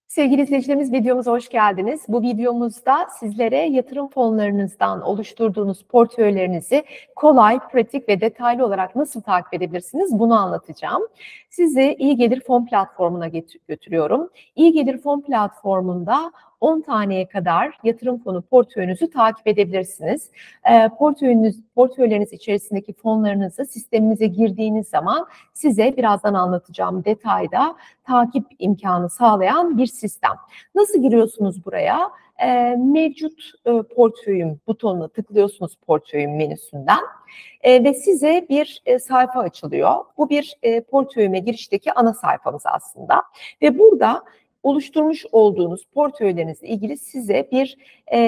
Sevgili izleyicilerimiz, videomuza hoş geldiniz. Bu videomuzda sizlere yatırım fonlarınızdan oluşturduğunuz portföylerinizi kolay, pratik ve detaylı olarak nasıl takip edebilirsiniz bunu anlatacağım. Sizi İyi Gelir Fon platformuna götürüyorum. İyi Gelir Fon platformunda 10 taneye kadar yatırım fonu portföyünüzü takip edebilirsiniz. Portföyleriniz içerisindeki fonlarınızı sisteminize girdiğiniz zaman size birazdan anlatacağım detayda takip imkanı sağlayan bir sistem. Nasıl giriyorsunuz buraya? Mevcut portföyüm butonuna tıklıyorsunuz portföyüm menüsünden ve size bir sayfa açılıyor. Bu bir portföyüme girişteki ana sayfamız aslında ve burada oluşturmuş olduğunuz portföylerinizle ilgili size bir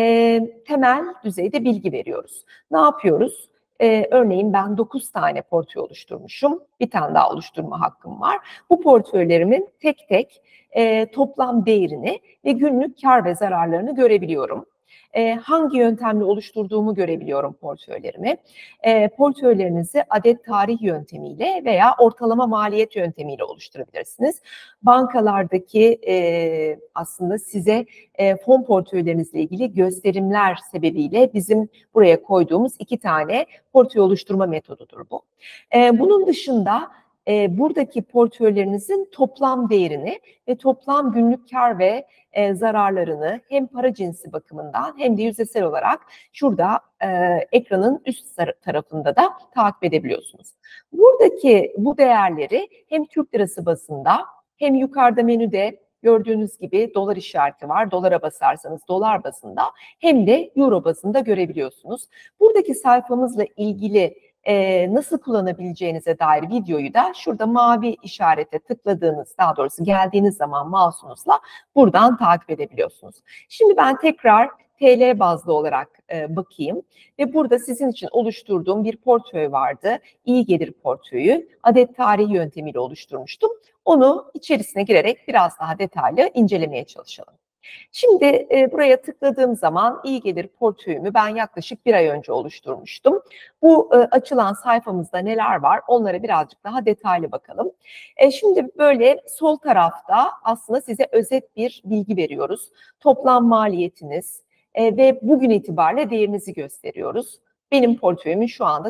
temel düzeyde bilgi veriyoruz. Ne yapıyoruz? Örneğin ben 9 tane portföy oluşturmuşum. Bir tane daha oluşturma hakkım var. Bu portföylerimin tek tek toplam değerini ve günlük kar ve zararlarını görebiliyorum. Hangi yöntemle oluşturduğumu görebiliyorum portföylerimi. Portföylerinizi adet tarih yöntemiyle veya ortalama maliyet yöntemiyle oluşturabilirsiniz. Bankalardaki aslında size fon portföylerinizle ilgili gösterimler sebebiyle bizim buraya koyduğumuz 2 tane portföy oluşturma metodudur bu. Bunun dışında buradaki portföylerinizin toplam değerini ve toplam günlük kar ve zararlarını hem para cinsi bakımından hem de yüzdesel olarak şurada ekranın üst tarafında da takip edebiliyorsunuz. Buradaki bu değerleri hem Türk lirası bazında hem yukarıda menüde gördüğünüz gibi dolar işareti var. Dolara basarsanız dolar bazında hem de euro bazında görebiliyorsunuz. Buradaki sayfamızla ilgili nasıl kullanabileceğinize dair videoyu da şurada mavi işarete tıkladığınız, daha doğrusu geldiğiniz zaman mouse'unuzla buradan takip edebiliyorsunuz. Şimdi ben tekrar TL bazlı olarak bakayım ve burada sizin için oluşturduğum bir portföy vardı. İyi Gelir portföyü adet tarihi yöntemiyle oluşturmuştum. Onu içerisine girerek biraz daha detaylı incelemeye çalışalım. Şimdi buraya tıkladığım zaman İyi Gelir portföyümü ben yaklaşık 1 ay önce oluşturmuştum. Bu açılan sayfamızda neler var onlara birazcık daha detaylı bakalım. Şimdi böyle sol tarafta aslında size özet bir bilgi veriyoruz. Toplam maliyetiniz ve bugün itibariyle değerinizi gösteriyoruz. Benim portföyümün şu anda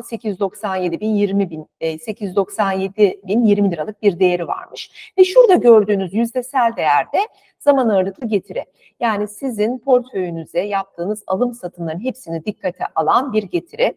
897.020 liralık bir değeri varmış. Ve şurada gördüğünüz yüzdesel değerde zaman ağırlıklı getiri. Yani sizin portföyünüze yaptığınız alım satımların hepsini dikkate alan bir getiri.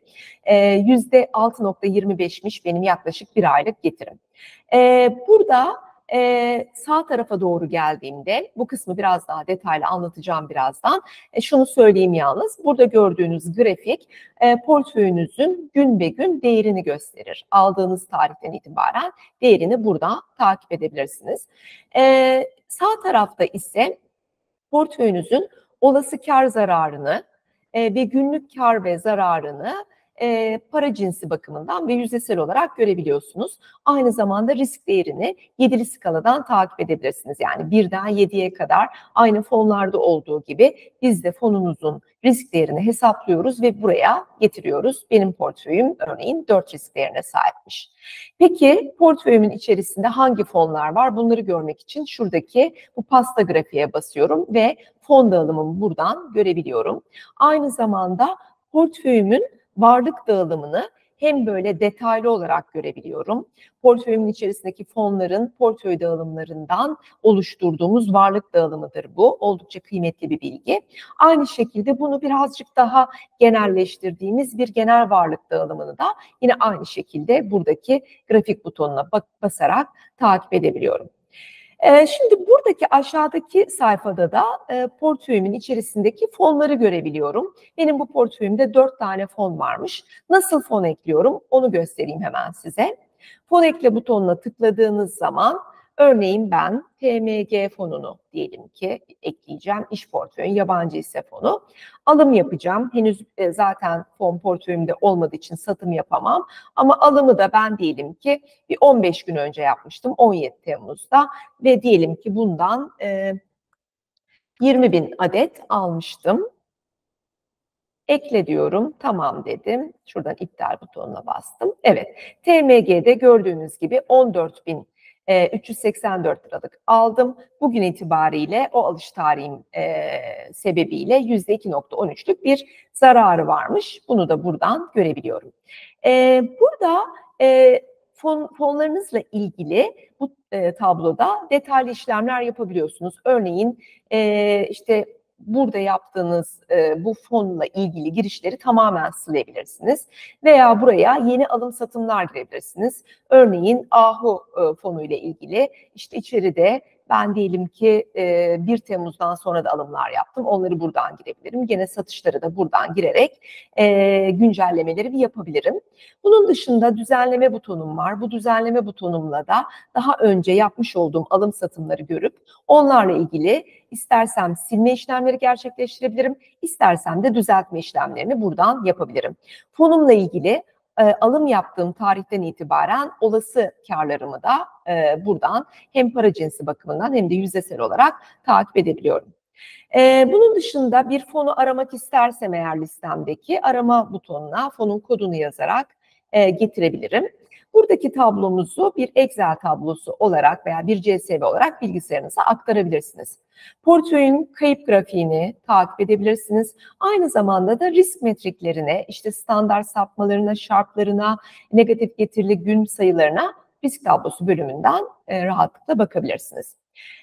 %6.25'miş benim yaklaşık 1 aylık getirim. Burada sağ tarafa doğru geldiğimde bu kısmı biraz daha detaylı anlatacağım birazdan. Şunu söyleyeyim yalnız, burada gördüğünüz grafik portföyünüzün gün be gün değerini gösterir. Aldığınız tarihten itibaren değerini burada takip edebilirsiniz. Sağ tarafta ise portföyünüzün olası kar zararını ve günlük kar ve zararını para cinsi bakımından ve yüzdesel olarak görebiliyorsunuz. Aynı zamanda risk değerini 7'li skaladan takip edebilirsiniz. Yani 1'den 7'ye kadar aynı fonlarda olduğu gibi biz de fonunuzun risk değerini hesaplıyoruz ve buraya getiriyoruz. Benim portföyüm örneğin 4 risk değerine sahipmiş. Peki portföyümün içerisinde hangi fonlar var? Bunları görmek için şuradaki bu pasta grafiğe basıyorum ve fon dağılımımı buradan görebiliyorum. Aynı zamanda portföyümün varlık dağılımını hem böyle detaylı olarak görebiliyorum. Portföyümün içerisindeki fonların portföy dağılımlarından oluşturduğumuz varlık dağılımıdır bu. Oldukça kıymetli bir bilgi. Aynı şekilde bunu birazcık daha genelleştirdiğimiz bir genel varlık dağılımını da yine aynı şekilde buradaki grafik butonuna basarak takip edebiliyorum. Şimdi buradaki aşağıdaki sayfada da portföyümün içerisindeki fonları görebiliyorum. Benim bu portföyümde 4 tane fon varmış. Nasıl fon ekliyorum onu göstereyim hemen size. Fon ekle butonuna tıkladığınız zaman örneğin ben TMG fonunu diyelim ki ekleyeceğim. İş portföyün yabancı hisse fonu. Alım yapacağım. Henüz zaten fon portföyümde olmadığı için satım yapamam. Ama alımı da ben diyelim ki bir 15 gün önce yapmıştım. 17 Temmuz'da ve diyelim ki bundan 20.000 adet almıştım. Ekle diyorum. Tamam dedim. Şuradan iptal butonuna bastım. Evet. TMG'de gördüğünüz gibi 14.000 384 liralık aldım. Bugün itibariyle o alış tarihim sebebiyle %2,13'lük bir zararı varmış. Bunu da buradan görebiliyorum. Burada fonlarınızla ilgili bu tabloda detaylı işlemler yapabiliyorsunuz. Örneğin işte burada yaptığınız bu fonla ilgili girişleri tamamen silebilirsiniz. Veya buraya yeni alım satımlar girebilirsiniz. Örneğin Ahu fonu ile ilgili işte içeride ben diyelim ki 1 Temmuz'dan sonra da alımlar yaptım. Onları buradan girebilirim. Gene satışları da buradan girerek güncellemeleri yapabilirim. Bunun dışında düzenleme butonum var. Bu düzenleme butonumla da daha önce yapmış olduğum alım satımları görüp onlarla ilgili istersem silme işlemleri gerçekleştirebilirim, istersem de düzeltme işlemlerini buradan yapabilirim. Fonumla ilgili alım yaptığım tarihten itibaren olası karlarımı da buradan hem para cinsi bakımından hem de yüzdesel olarak takip edebiliyorum. Bunun dışında bir fonu aramak istersem eğer listemdeki arama butonuna fonun kodunu yazarak getirebilirim. Buradaki tablomuzu bir Excel tablosu olarak veya bir CSV olarak bilgisayarınıza aktarabilirsiniz. Portföyün kayıp grafiğini takip edebilirsiniz. Aynı zamanda da risk metriklerine, işte standart sapmalarına, şartlarına, negatif getirili gün sayılarına risk tablosu bölümünden rahatlıkla bakabilirsiniz.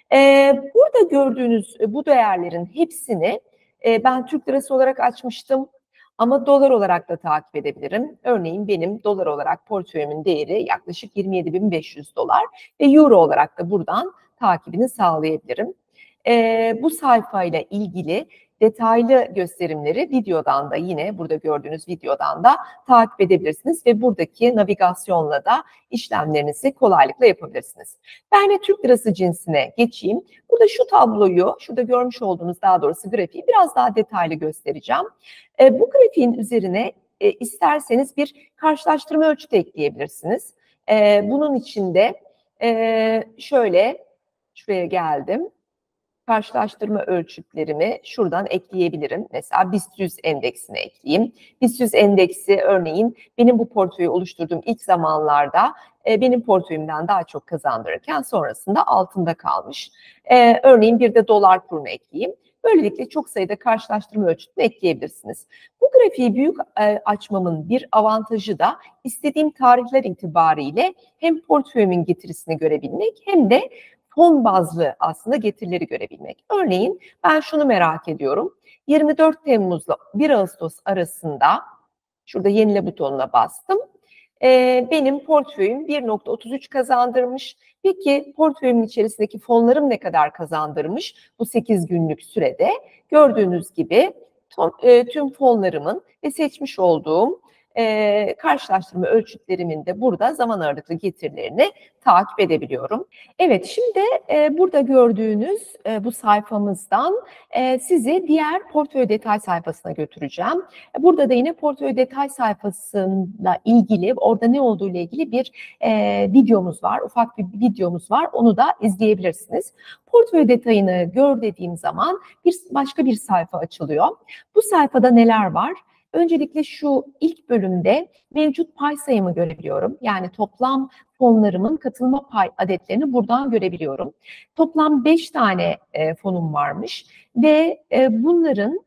Burada gördüğünüz bu değerlerin hepsini ben Türk lirası olarak açmıştım. Ama dolar olarak da takip edebilirim. Örneğin benim dolar olarak portföyümün değeri yaklaşık 27.500 dolar ve euro olarak da buradan takibini sağlayabilirim. Bu sayfayla ilgili detaylı gösterimleri videodan da yine burada gördüğünüz videodan da takip edebilirsiniz ve buradaki navigasyonla da işlemlerinizi kolaylıkla yapabilirsiniz. Ben de Türk lirası cinsine geçeyim. Burada şu tabloyu, şurada görmüş olduğunuz daha doğrusu grafiği biraz daha detaylı göstereceğim. Bu grafiğin üzerine isterseniz bir karşılaştırma ölçütü ekleyebilirsiniz. Bunun için de şöyle şuraya geldim. Karşılaştırma ölçütlerimi şuradan ekleyebilirim. Mesela BIST 100 endeksine ekleyeyim. BIST 100 endeksi örneğin benim bu portföyü oluşturduğum ilk zamanlarda benim portföyümden daha çok kazandırırken sonrasında altında kalmış. Örneğin bir de dolar kurunu ekleyeyim. Böylelikle çok sayıda karşılaştırma ölçütünü ekleyebilirsiniz. Bu grafiği büyük açmamın bir avantajı da istediğim tarihler itibariyle hem portföyümün getirisini görebilmek hem de fon bazlı aslında getirileri görebilmek. Örneğin ben şunu merak ediyorum. 24 Temmuz'la 1 Ağustos arasında şurada yenile butonuna bastım. Benim portföyüm 1,33 kazandırmış. Peki portföyümün içerisindeki fonlarım ne kadar kazandırmış bu 8 günlük sürede? Gördüğünüz gibi tüm fonlarımın ve seçmiş olduğum karşılaştırma ölçütlerimin de burada zaman ağırlıklı getirilerini takip edebiliyorum. Evet, şimdi burada gördüğünüz bu sayfamızdan sizi diğer portföy detay sayfasına götüreceğim. Burada da yine portföy detay sayfasıyla ilgili, orada ne olduğu ile ilgili bir videomuz var, ufak bir videomuz var. Onu da izleyebilirsiniz. Portföy detayını gör dediğim zaman başka bir sayfa açılıyor. Bu sayfada neler var? Öncelikle şu ilk bölümde mevcut pay sayımı görebiliyorum. Yani toplam fonlarımın katılma pay adetlerini buradan görebiliyorum. Toplam 5 tane fonum varmış ve bunların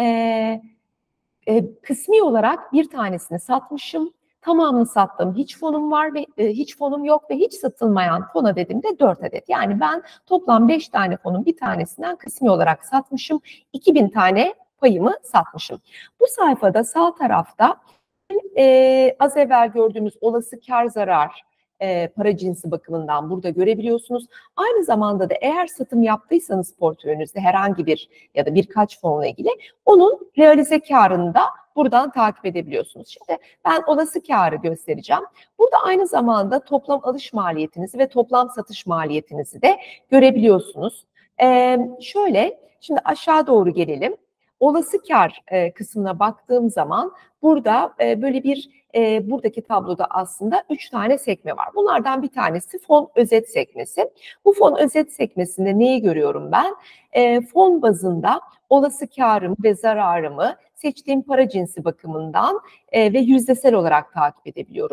kısmi olarak bir tanesini satmışım. Tamamını sattım. Hiç fonum var ve hiç fonum yok ve hiç satılmayan fon adedim de 4 adet. Yani ben toplam 5 tane fonun bir tanesinden kısmi olarak satmışım. 2000 tane payımı satmışım. Bu sayfada sağ tarafta az evvel gördüğümüz olası kar zarar para cinsi bakımından burada görebiliyorsunuz. Aynı zamanda da eğer satım yaptıysanız portföyünüzde herhangi bir ya da birkaç fonla ilgili onun realize karını da buradan takip edebiliyorsunuz. Şimdi ben olası karı göstereceğim. Burada aynı zamanda toplam alış maliyetinizi ve toplam satış maliyetinizi de görebiliyorsunuz. Şöyle, şimdi aşağı doğru gelelim. Olası kar kısmına baktığım zaman burada böyle bir buradaki tabloda aslında 3 tane sekme var. Bunlardan bir tanesi fon özet sekmesi. Bu fon özet sekmesinde neyi görüyorum ben? Fon bazında olası karımı ve zararımı seçtiğim para cinsi bakımından ve yüzdesel olarak takip edebiliyorum.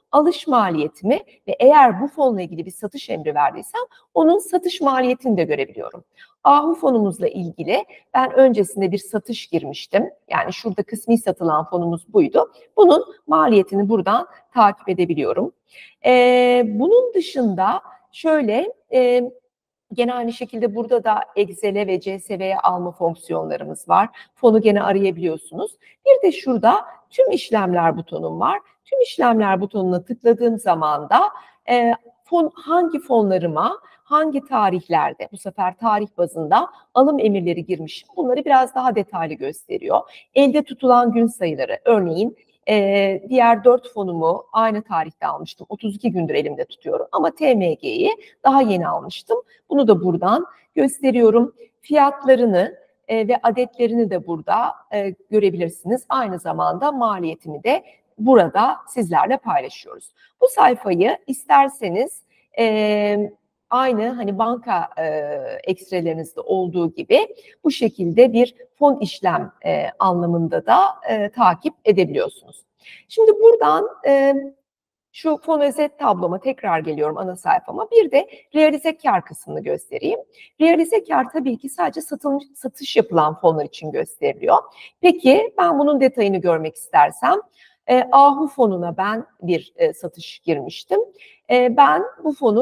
alış maliyetimi ve eğer bu fonla ilgili bir satış emri verdiysem onun satış maliyetini de görebiliyorum. Ahu fonumuzla ilgili ben öncesinde bir satış girmiştim. Yani şurada kısmi satılan fonumuz buydu. Bunun maliyetini buradan takip edebiliyorum. Bunun dışında şöyle gene aynı şekilde burada da Excel'e ve CSV'ye alma fonksiyonlarımız var. Fonu gene arayabiliyorsunuz. Bir de şurada tüm işlemler butonum var. Tüm işlemler butonuna tıkladığım zaman da hangi fonlarıma, hangi tarihlerde, bu sefer tarih bazında alım emirleri girmişim. Bunları biraz daha detaylı gösteriyor. Elde tutulan gün sayıları, örneğin diğer 4 fonumu aynı tarihte almıştım. 32 gündür elimde tutuyorum ama TMG'yi daha yeni almıştım. Bunu da buradan gösteriyorum. Fiyatlarını ve adetlerini de burada görebilirsiniz. Aynı zamanda maliyetimi de burada sizlerle paylaşıyoruz. Bu sayfayı isterseniz aynı hani banka ekstrelerinizde olduğu gibi bu şekilde bir fon işlem anlamında da takip edebiliyorsunuz. Şimdi buradan şu fon özet tabloma tekrar geliyorum, ana sayfama. Bir de realize kar kısmını göstereyim. Realize kar tabii ki sadece satış yapılan fonlar için gösteriliyor. Peki ben bunun detayını görmek istersem Ahu fonuna ben bir satış girmiştim. Ben bu fonu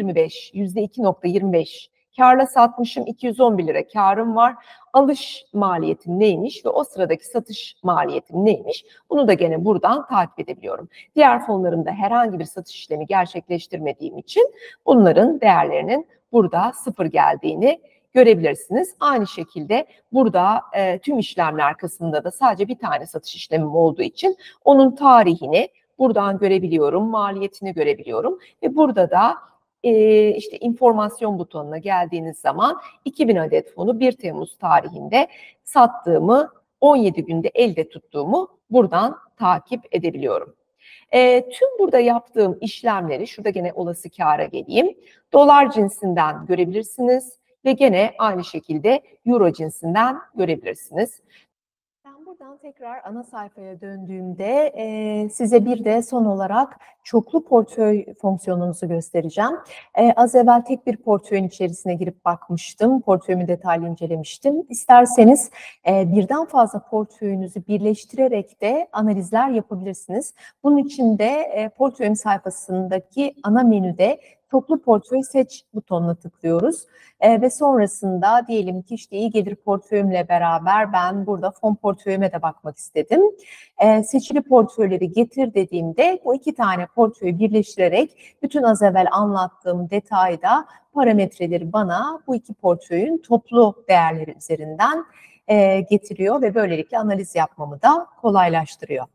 %2.25 karla satmışım. 211 lira karım var. Alış maliyetim neymiş ve o sıradaki satış maliyetim neymiş? Bunu da gene buradan takip edebiliyorum. Diğer fonlarımda herhangi bir satış işlemi gerçekleştirmediğim için bunların değerlerinin burada sıfır geldiğini görebilirsiniz. Aynı şekilde burada tüm işlemler kısmında da sadece bir tane satış işlemim olduğu için onun tarihini buradan görebiliyorum, maliyetini görebiliyorum ve burada da işte informasyon butonuna geldiğiniz zaman 2000 adet fonu 1 Temmuz tarihinde sattığımı, 17 günde elde tuttuğumu buradan takip edebiliyorum. Tüm burada yaptığım işlemleri, şurada gene olası kâra geleyim, dolar cinsinden görebilirsiniz ve gene aynı şekilde euro cinsinden görebilirsiniz. Ben buradan tekrar ana sayfaya döndüğümde size bir de son olarak çoklu portföy fonksiyonunuzu göstereceğim. Az evvel tek bir portföyün içerisine girip bakmıştım. Portföyümü detaylı incelemiştim. İsterseniz birden fazla portföyünüzü birleştirerek de analizler yapabilirsiniz. Bunun için de portföyüm sayfasındaki ana menüde çoklu portföy seç butonuna tıklıyoruz. Ve sonrasında diyelim ki işte iyi gelir portföyümle beraber ben burada fon portföyüme de bakmak istedim. Seçili portföyleri getir dediğimde bu iki tane portföyü birleştirerek bütün az evvel anlattığım detayda parametreleri bana bu iki portföyün toplu değerleri üzerinden getiriyor ve böylelikle analiz yapmamı da kolaylaştırıyor.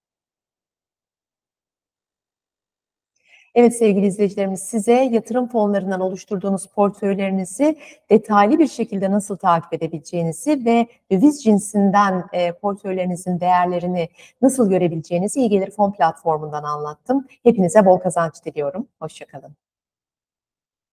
Evet sevgili izleyicilerimiz, size yatırım fonlarından oluşturduğunuz portföylerinizi detaylı bir şekilde nasıl takip edebileceğinizi ve döviz cinsinden portföylerinizin değerlerini nasıl görebileceğinizi İyi Gelir Fon platformundan anlattım. Hepinize bol kazanç diliyorum. Hoşça kalın.